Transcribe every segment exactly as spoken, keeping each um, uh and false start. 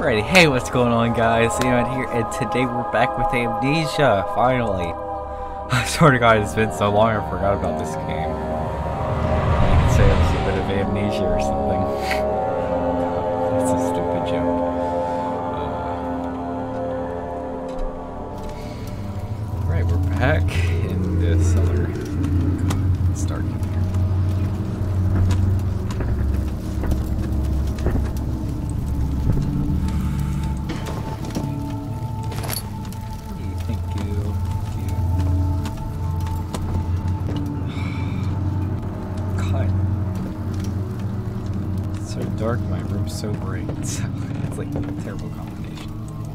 Alrighty, hey, what's going on, guys? Ian here, and today we're back with Amnesia, finally. I swear to God, it's been so long I forgot about this game. You could say it was a bit of amnesia or something. That's a stupid joke. Uh... Alright, we're back in the cellar. It's dark in here. Dark, my room's so bright, so it's like a terrible combination.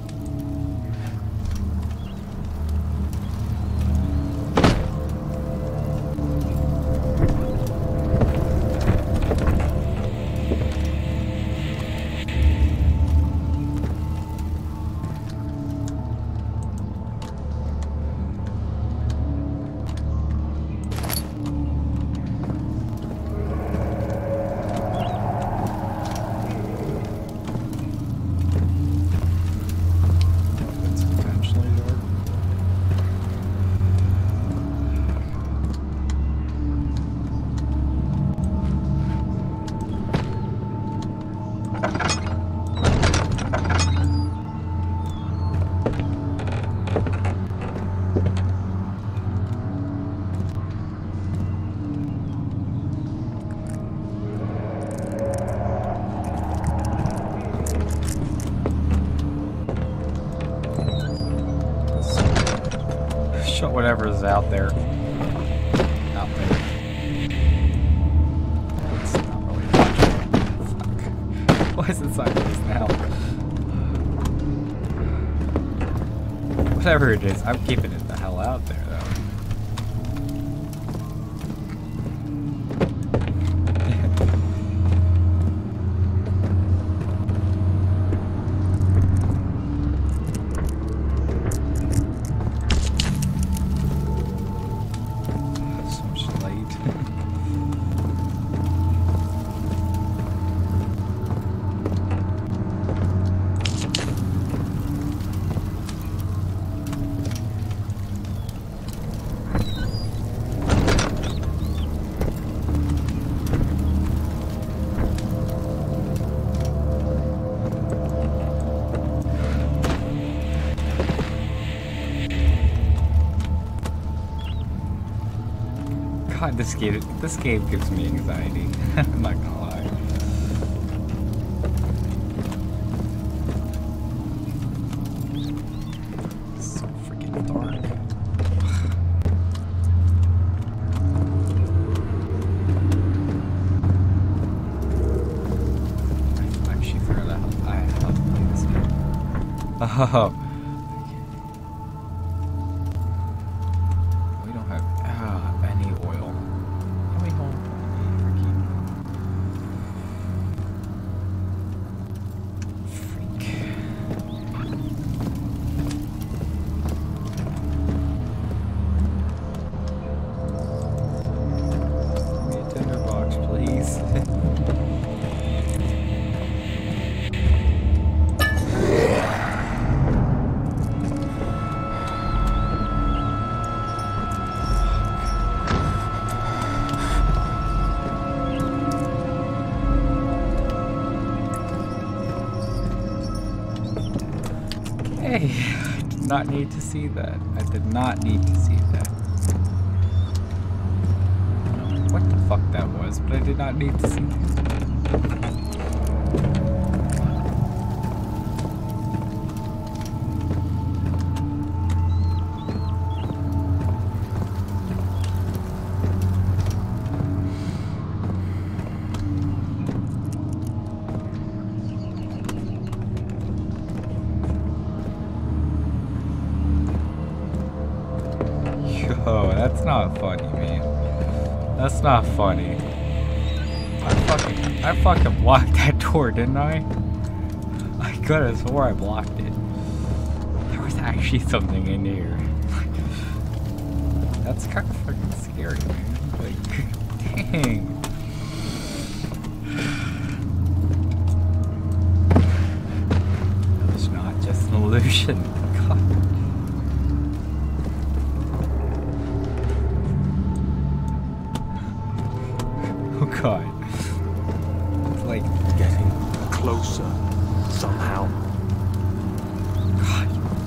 Whatever is out there. Out there. It's not really much. Fuck. Why is it sideways now? Whatever it is, I'm keeping it the hell out there, though. God, this game, this game gives me anxiety. I'm not gonna lie. It's so freaking dark. I actually figured out how I how to play this game. Oh. I did not need to see that. I did not need to see that. I don't know what the fuck that was, but I did not need to see that. Oh, that's not funny, man. That's not funny. I fucking, I fucking blocked that door, didn't I? I could have swore I blocked it. There was actually something in here. That's kind of fucking scary, man. Like, dang. hallucination. God. Oh god. It's like getting closer somehow. God.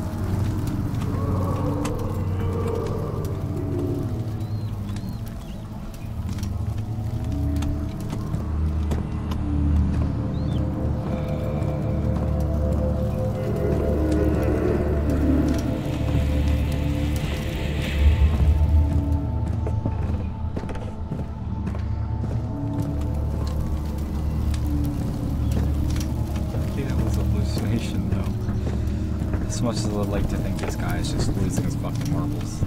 Though. As much as I'd like to think this guy is just losing his fucking marbles.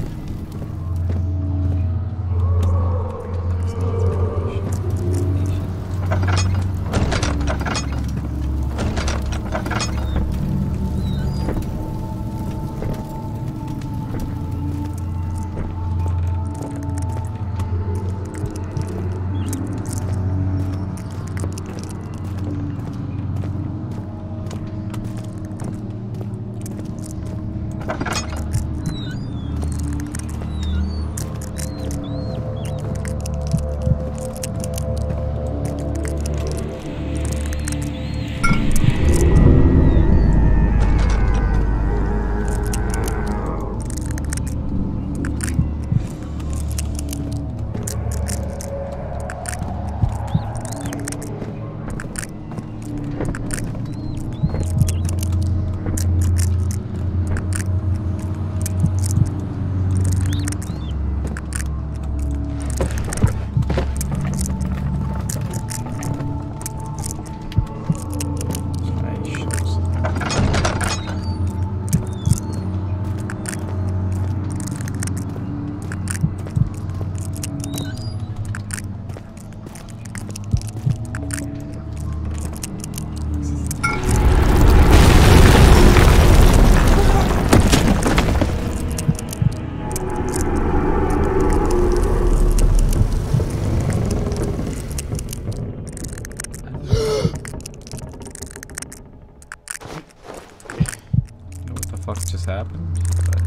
Just happened, but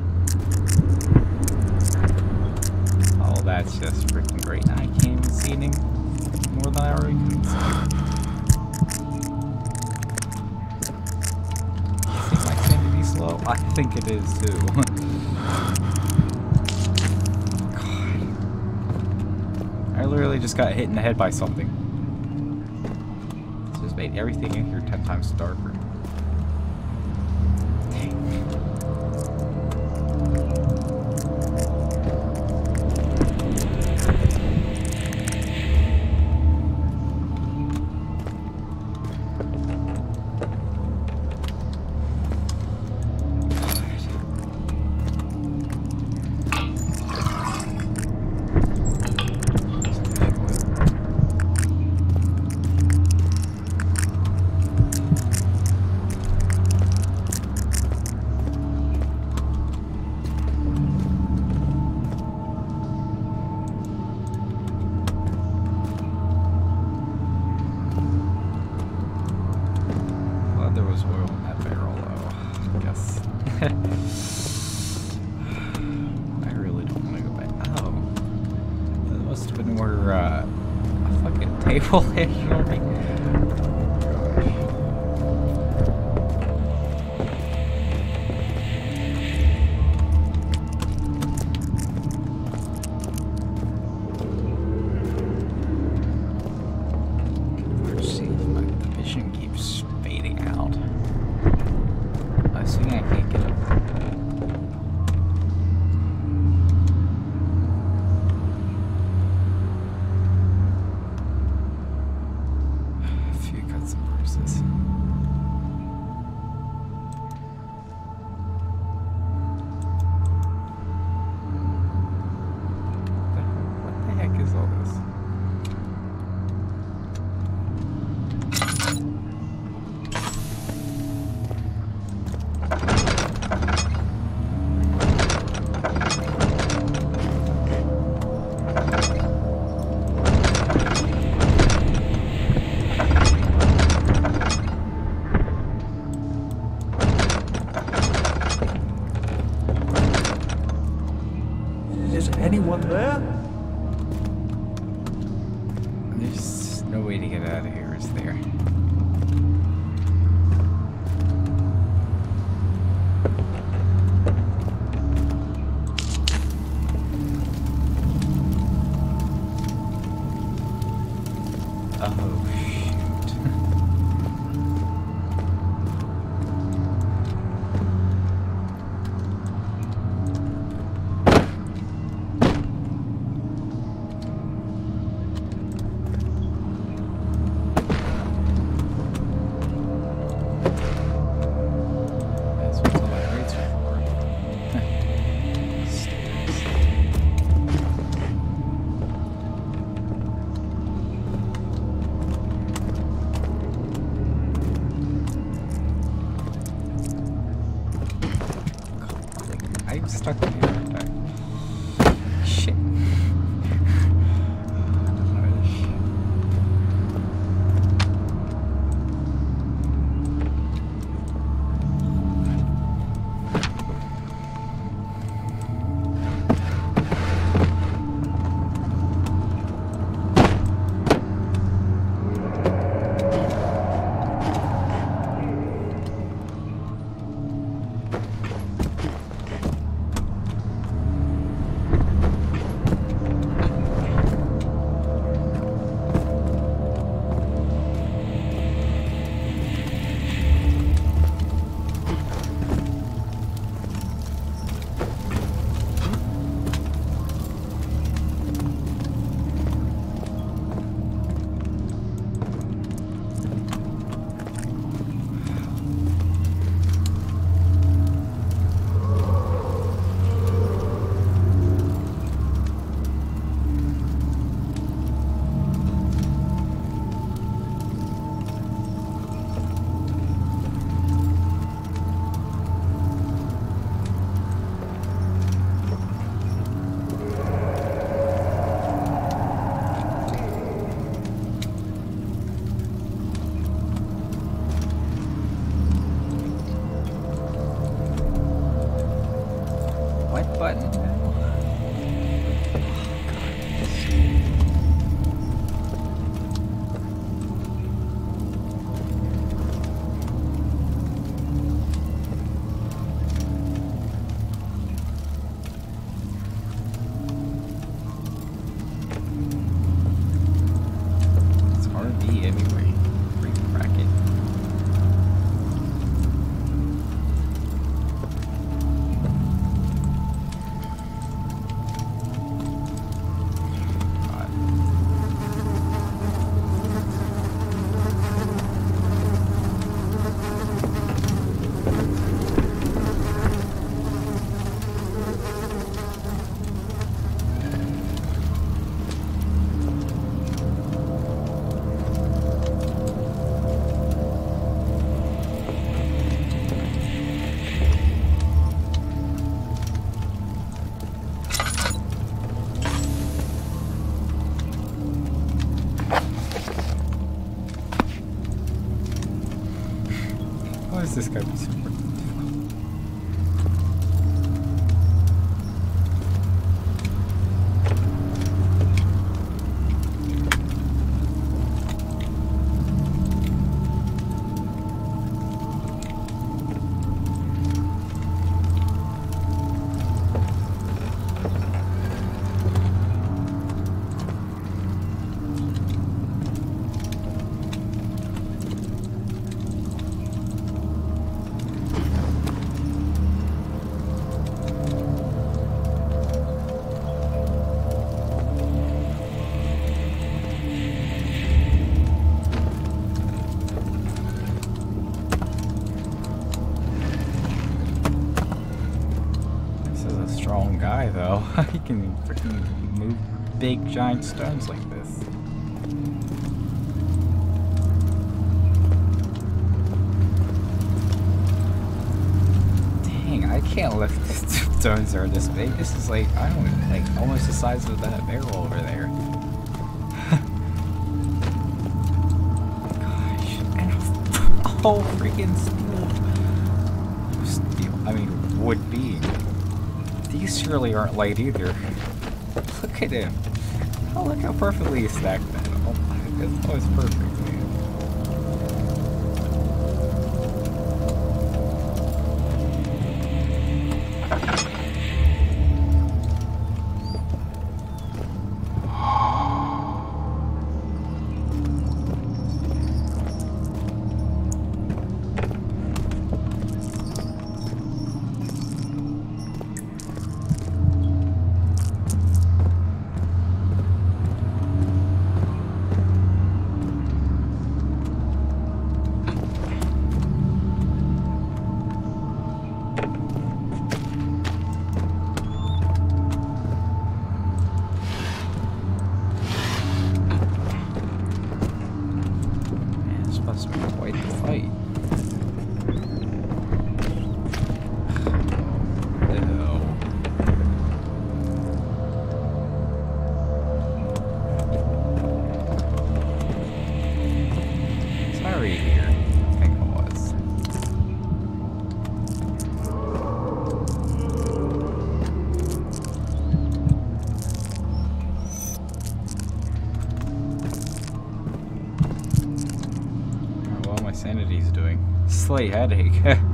oh, that's just freaking great. Now I can't even see any more than I already can see. Is my sanity slow? I think it is too. God. I literally just got hit in the head by something. This just made everything in here ten times darker. I really don't want to go back. Oh. That must have been where, uh, a fucking table hit me. Let's see if my vision keeps fading out. I see I can't get up. Anyone there? There's no way to get out of here, is there? Oh, shoot. That's what all my rates are for. Stairs. I'm stuck in here. Shit. What button? It's R B anyway. Freaking bracket. Why is this guy be super difficult? Strong guy though. He can freaking move big giant stones like this. Dang, I can't lift the stones that are this big. This is like, I don't know, like almost the size of that barrel over there. Gosh, and a whole freaking steel, steel, I mean wood beam. These surely aren't light either. Look at him. Oh, look how perfectly he stacked that. Oh my goodness, that was perfect, man. Sanity's doing. Slight headache.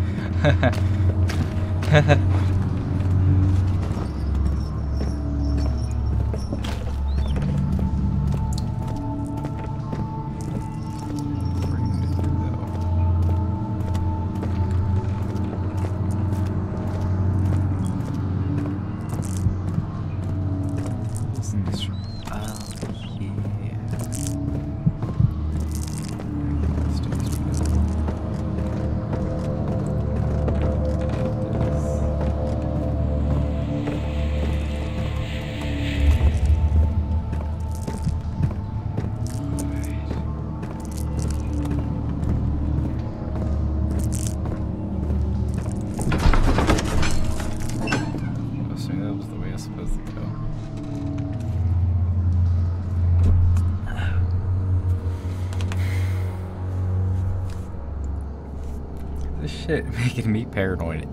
This shit making me paranoid.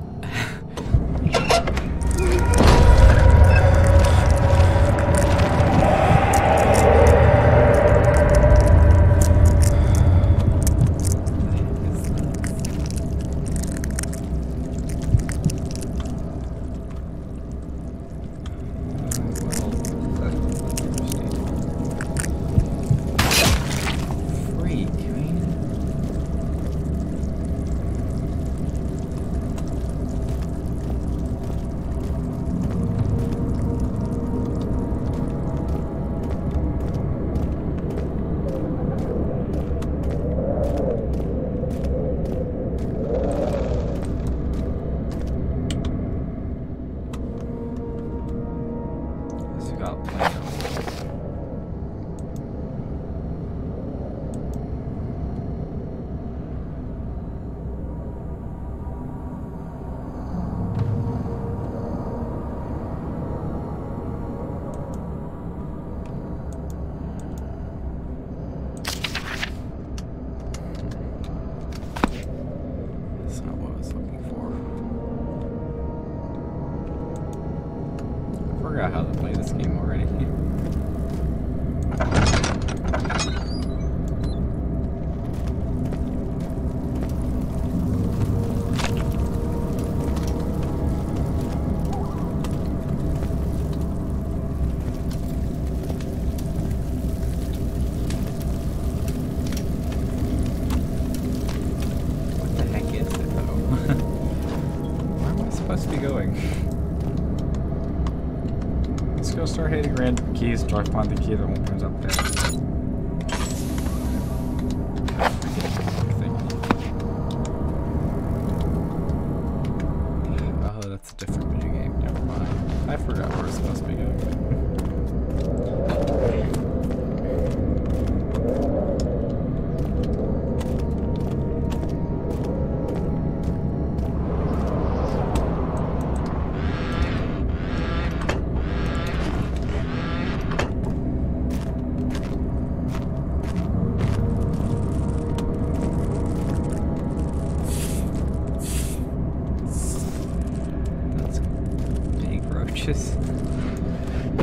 I forgot how to play this game already. What the heck is it though? Where am I supposed to be going? Let's go start hitting random keys until I find the key that opens up there. Oh, that's a different video game. Never mind. I forgot where it's supposed to be going. Just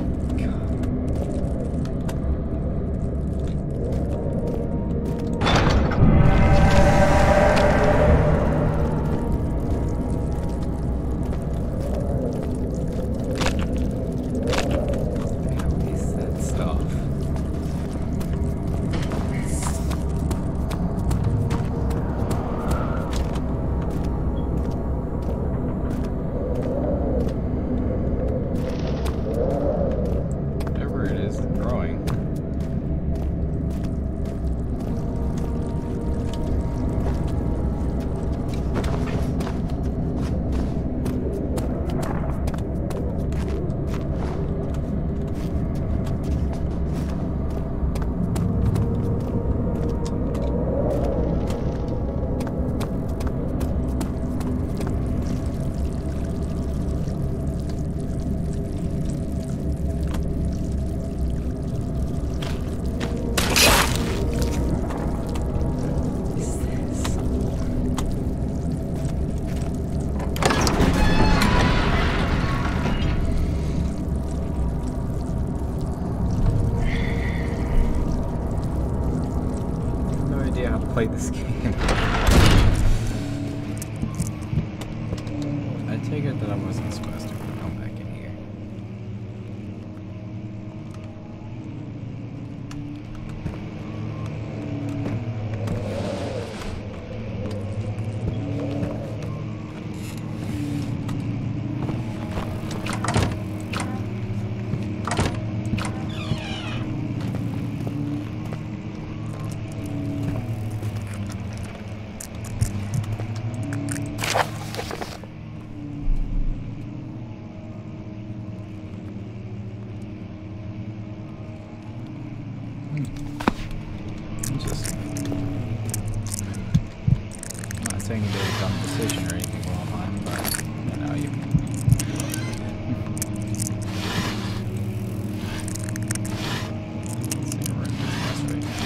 played this game. I take it that I wasn't supposed to come back in here. Just, I'm not saying you did a dumb decision or anything along the line, but you know, you. Let's see, we're in this mess right now.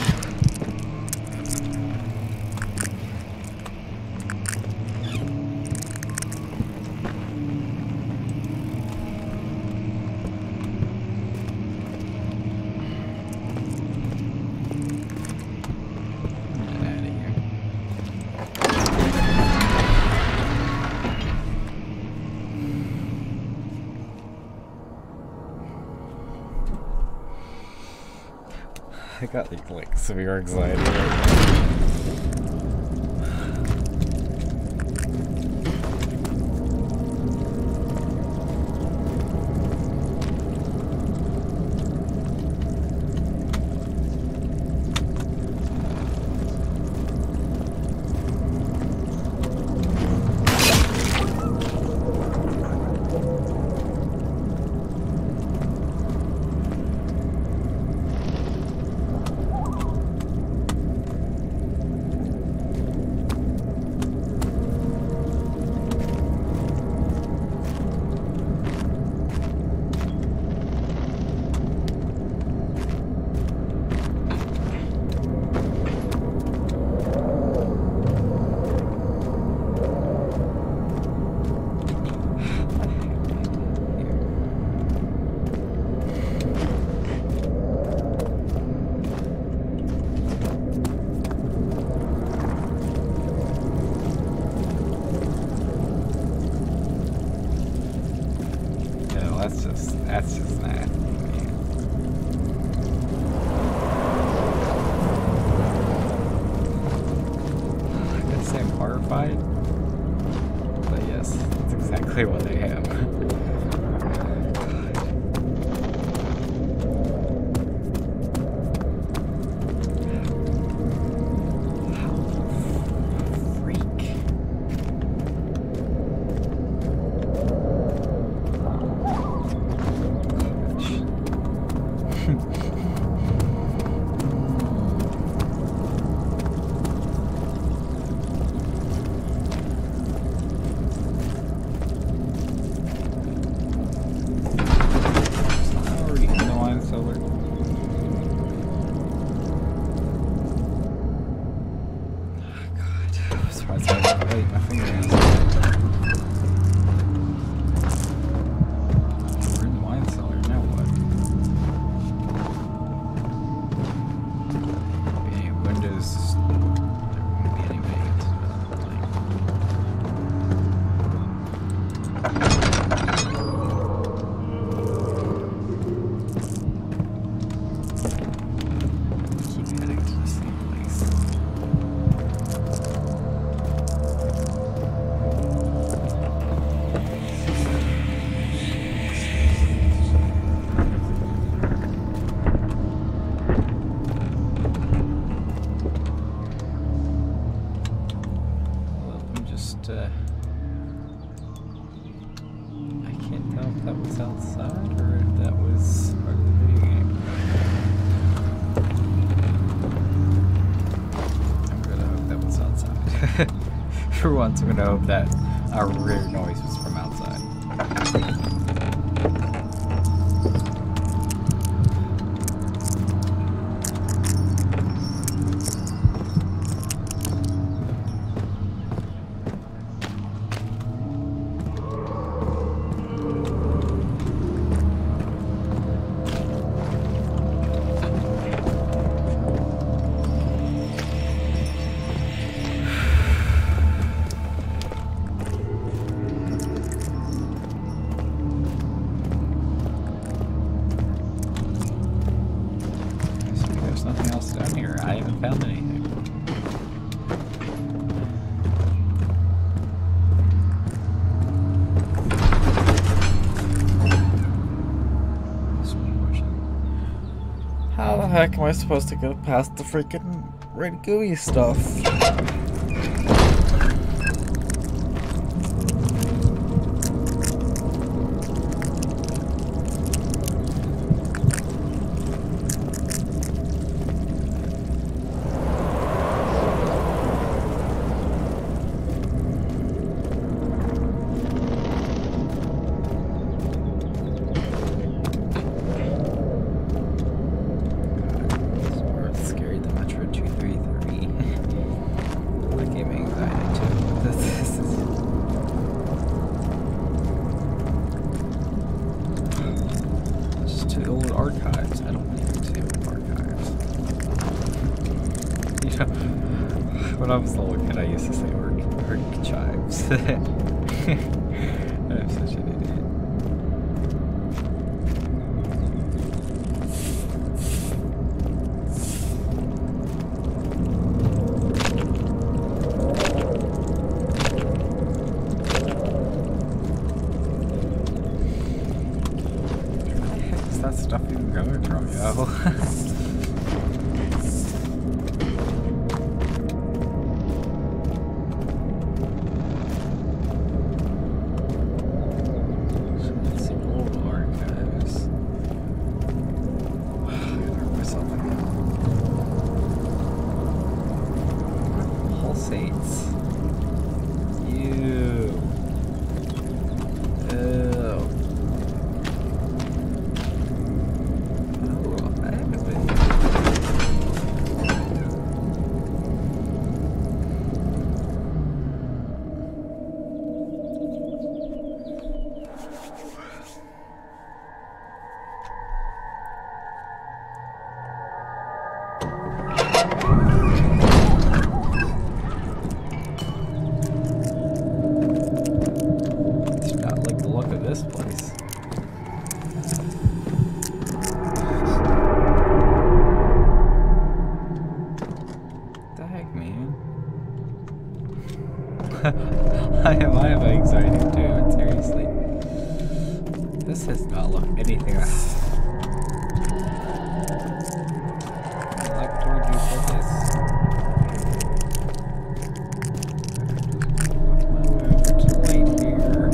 I got like, like severe anxiety right now. That's just, that's just that. I could say I'm horrified, but yes, that's exactly what I am. Uh, I can't tell if that was outside or if that was part of the video game. I'm gonna hope that was outside. For once, I'm gonna hope that our rear noise was from outside. heck am I supposed to get past the freaking red gooey stuff? When I was a little kid, I used to say arch archives. I'm such an idiot. Where the heck is that stuff even going from, yo? I am, I have anxiety too, seriously. This does not look anything like told you for this. It's late here.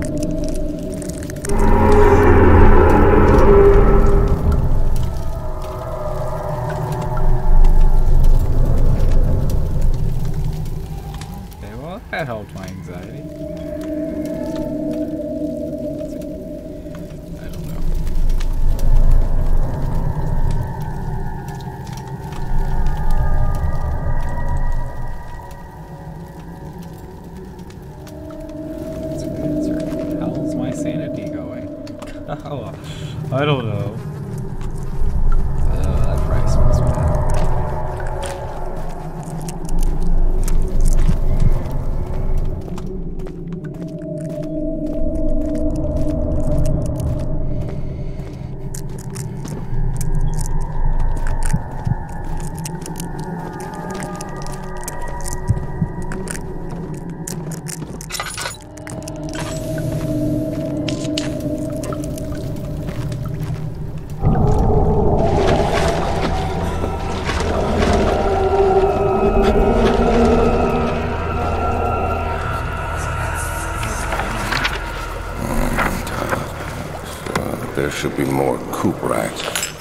Okay, well that helped my anxiety. Oh, I don't know. Uh, that price was bad. There should be more coop racks.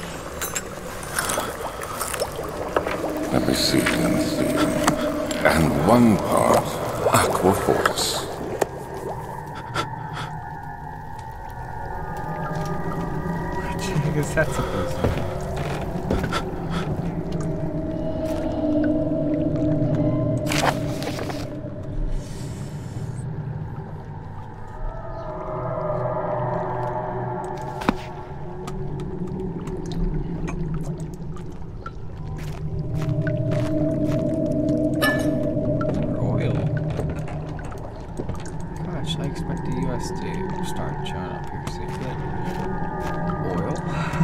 Let me see, let me see. And one part aqua force. What the heck is that supposed to be? I expect the U S to start showing up here soon. Oil.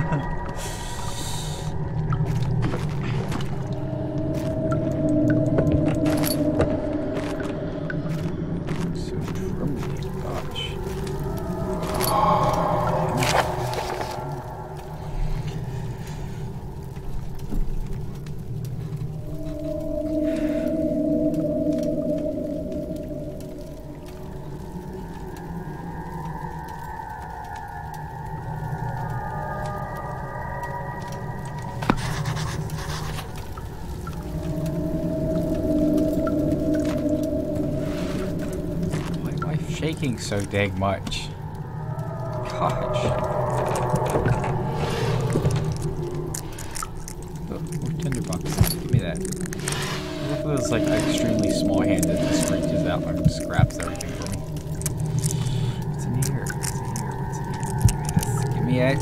So trembly, gosh. shaking so dang much. Gosh. Oh, more tinderbox. Give me that. What if it was like extremely small-handed, just reaches out and just grabs everything from me? What's in here? What's in here? What's in here? Give me this. Give me it.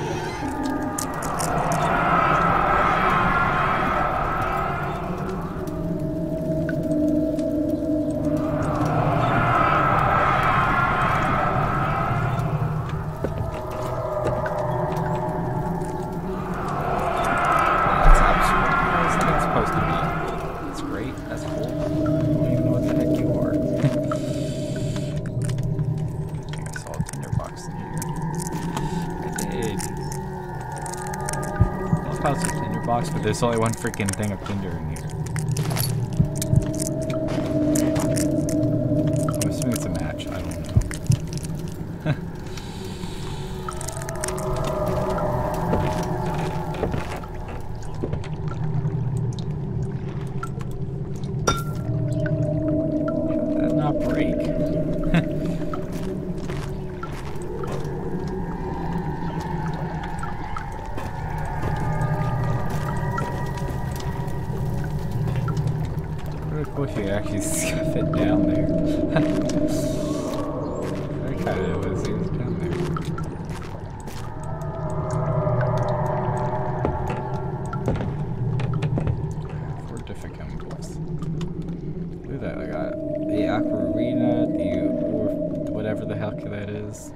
But there's only one freaking thing of tinder in here. I'm assuming it's a match. I don't know. Did that not break? If you actually scuff it down there. That kind of was, it was down there. Four different chemicals. Look at that, I got the aquarina, the or whatever the heck that is.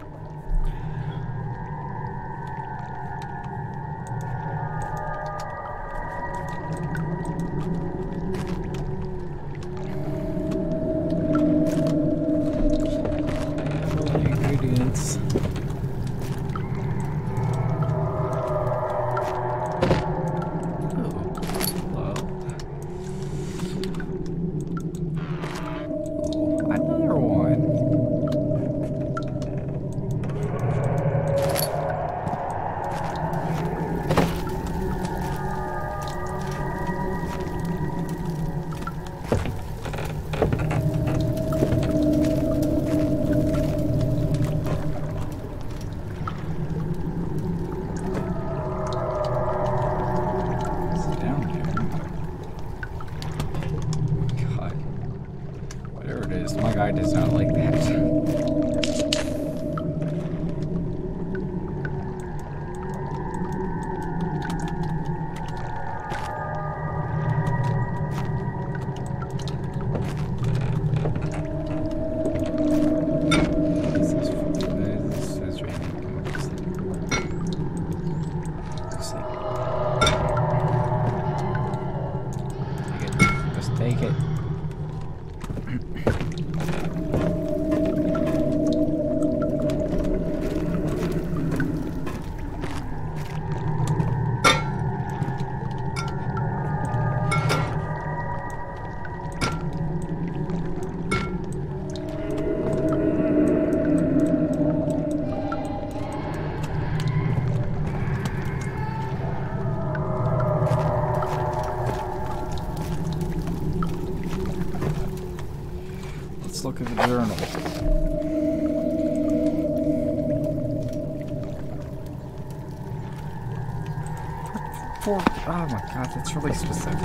My guy does not like that. This is this is raining. Take it. Just take it. Let's look at the journal. For, oh my god, that's really specific.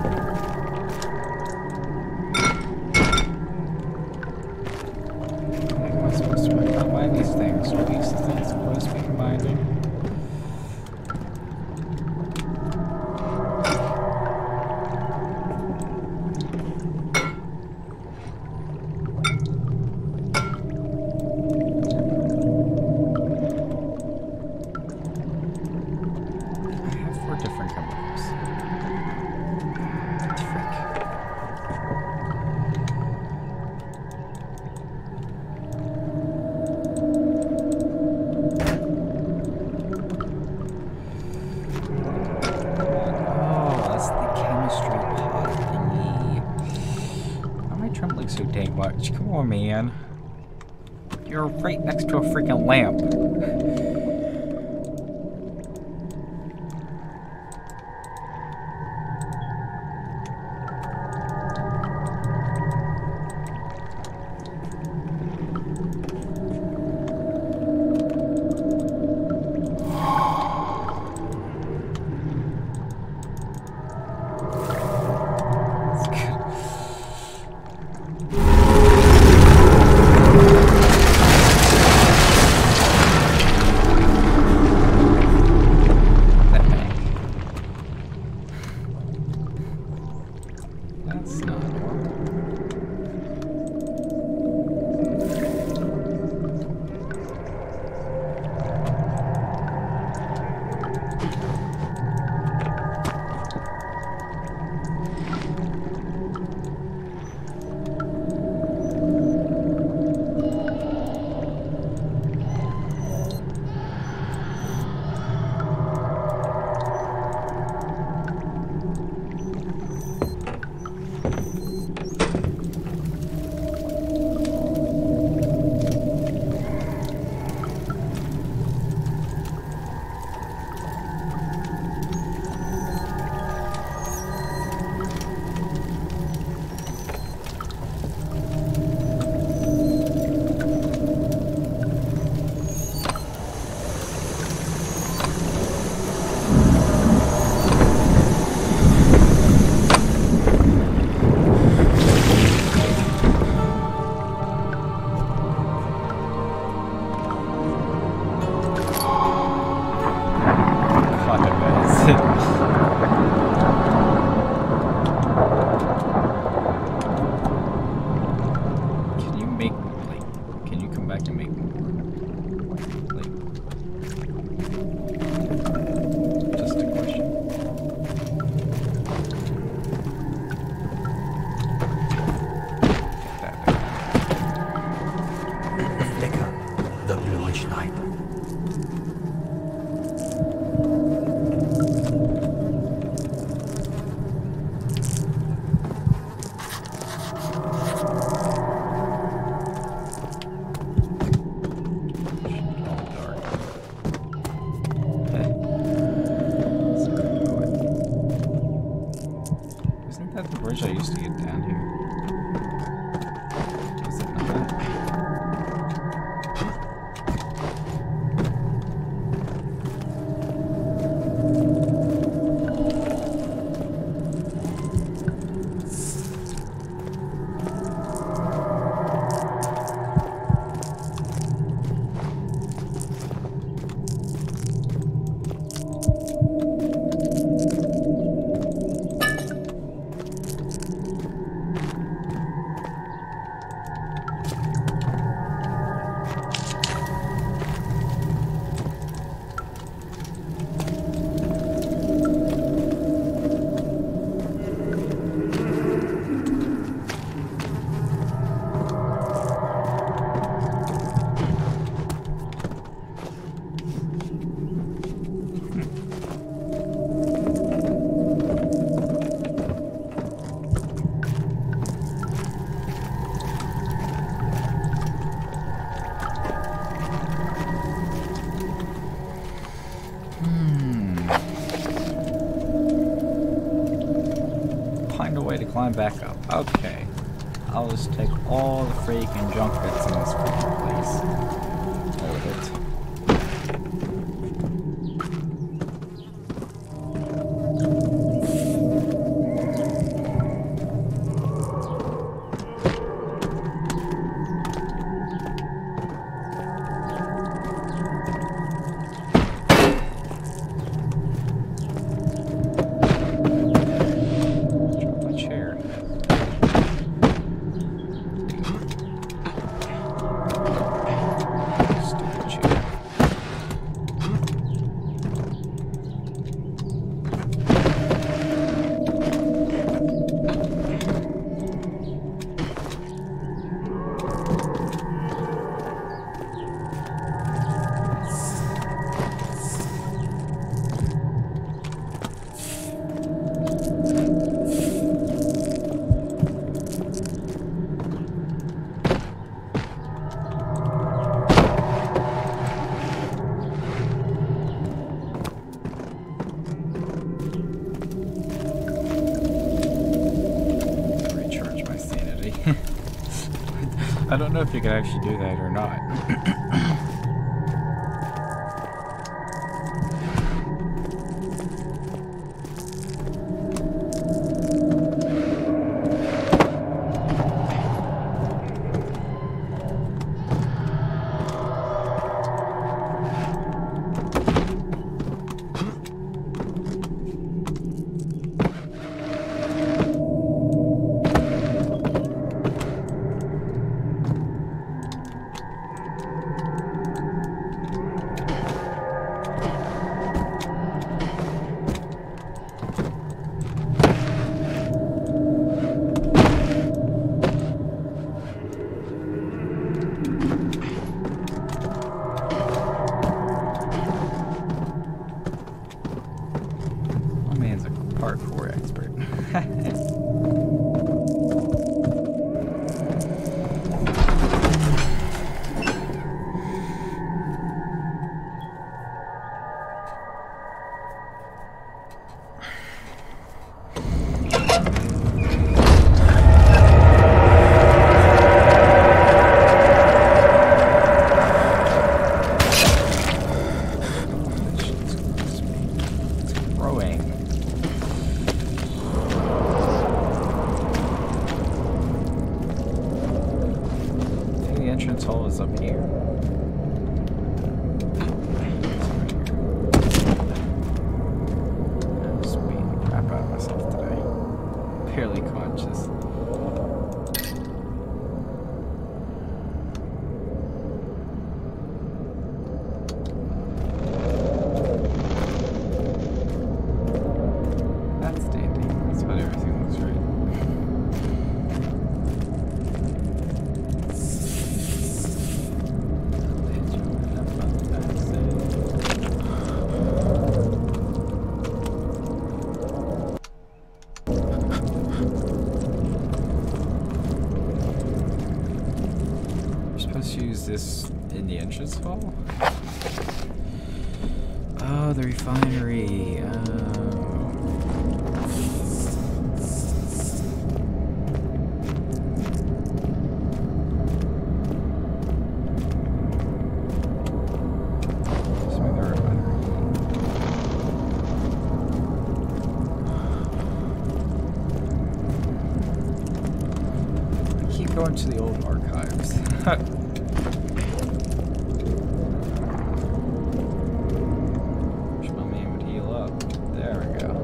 How am I supposed to combine these things? Are these the things supposed to be combining? Different chemicals. Frick. Oh, that's the chemistry pot thingy. Why am I trembling so dang much? Come on, man. You're right next to a freaking lamp. climb back up. Okay. I'll just take all the freaking junk that's in this freaking place. All of it. I don't know if you can actually do that or not. Parkour expert. Entrance hole is up here. I'm just beating the crap out of myself today. Barely conscious. That's dandy. That's what everything looks right. Supposed to use this in the entrance hall? Oh, the refinery. Oh. Going to the old archives. Wish my man would heal up. There we go.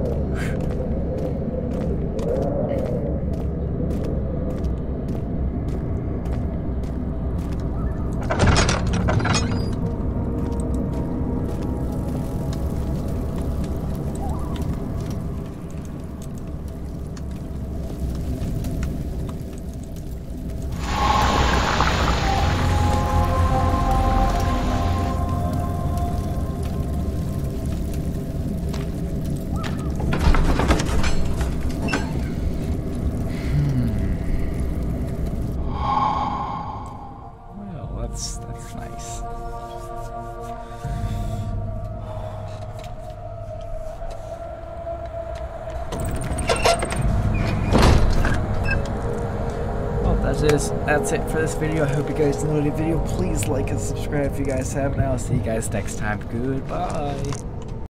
That's, that's nice. this, that's it for this video. I hope you guys enjoyed the video. Please like and subscribe if you guys haven't. I'll see you guys next time. Goodbye.